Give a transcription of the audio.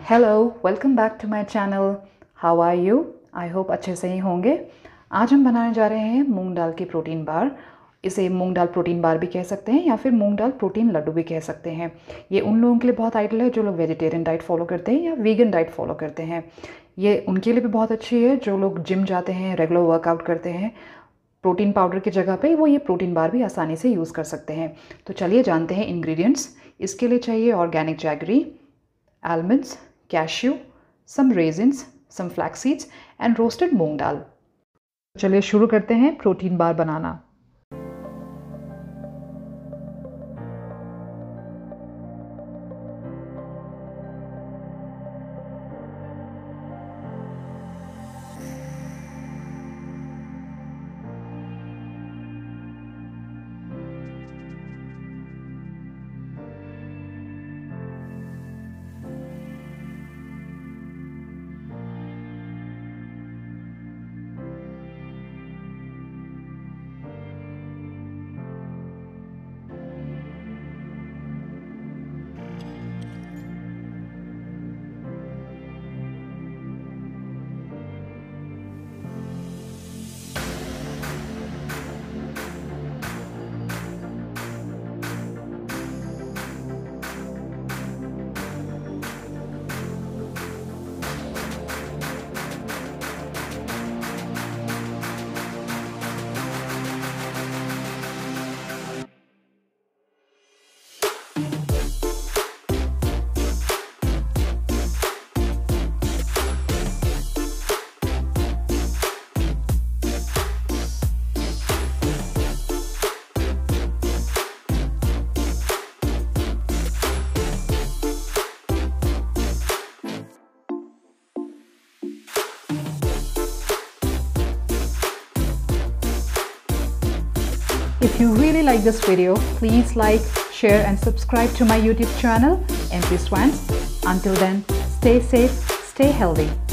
Hello, welcome back to my channel. How are you? I hope अच्छे से ही होंगे। आज हम बनाने जा रहे हैं मूंग दाल की प्रोटीन बार। इसे मूंग दाल प्रोटीन बार भी कह सकते हैं या फिर मूंग दाल प्रोटीन लड्डू भी कह सकते हैं। ये उन लोगों के लिए बहुत आइडियल है जो लोग वेजिटेरियन डाइट फॉलो करते हैं या वीगन डाइट फॉलो करते हैं। ये उनके लिए भी बहुत अच्छी है जो लोग जिम जाते हैं, रेगुलर वर्कआउट करते हैं। प्रोटीन पाउडर की जगह पे वो ये प्रोटीन बार भी आसानी से यूज़ कर सकते हैं। तो चलिए जानते हैं इंग्रेडिएंट्स। इसके लिए चाहिए organic jaggery, almonds, cashew, some raisins, some flax seeds and roasted moong dal। चलिए शुरू करते हैं प्रोटीन बार बनाना। If you really like this video, please like, share and subscribe to my YouTube channel, MP Swans. Until then, stay safe, stay healthy.